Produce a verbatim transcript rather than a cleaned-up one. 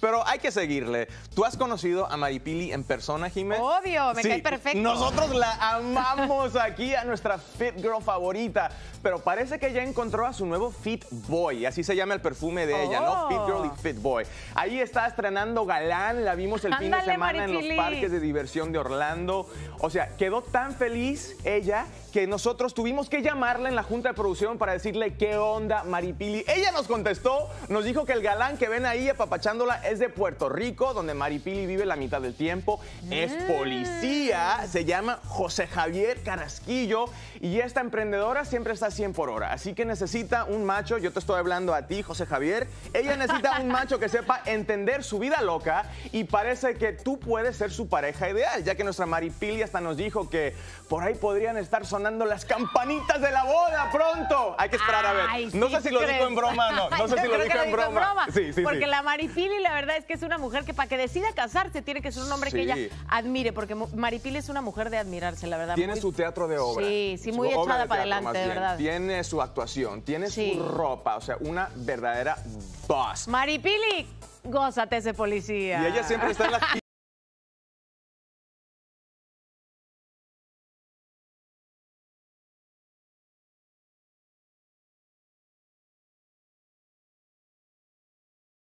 pero hay que seguirle. ¿Tú has conocido a Maripili en persona, Jimé? Obvio, me sí, cae perfecto. Nosotros la amamos aquí, a nuestra fit girl favorita, pero parece que ya encontró a su nuevo Fit Boy, así se llama el perfume de ella, ¿no? Fit Girl y Fit Boy. Ahí está estrenando Galán, la vimos el Ándale, fin de semana Maripili. en los parques de diversión de Orlando. O sea, quedó tan feliz ella que nosotros tuvimos que llamarla en la junta de producción para decirle qué onda, Maripili. Ella nos contestó, nos dijo que el galán que ven ahí apapachándola es de Puerto Rico, donde Maripili vive la mitad del tiempo. Es policía, se llama José Javier Carrasquillo y esta emprendedora siempre está a cien por hora. Así que necesita un macho, yo te estoy hablando a ti, José Javier. Ella necesita un macho que sepa entender su vida loca y parece que tú puedes ser su pareja ideal, ya que nuestra Maripili hasta nos dijo que por ahí podrían estar sonando las campanitas de la boda pronto. Hay que esperar a ver. Ay, no sí, sé si lo ¿crees? dijo en broma o no. No sé Yo si lo creo dijo que en broma. Sí, sí, porque sí. la Maripili, la verdad es que es una mujer que para que decida casarse tiene que ser un hombre Sí. que ella admire, porque Maripili es una mujer de admirarse, la verdad. Tiene muy... su teatro de obra. Sí, sí, muy Su obra echada de para teatro, adelante, más de bien. verdad. Tiene su actuación, tiene Sí. su ropa, o sea, una verdadera boss. Maripili, gózate ese policía. Y ella siempre está en las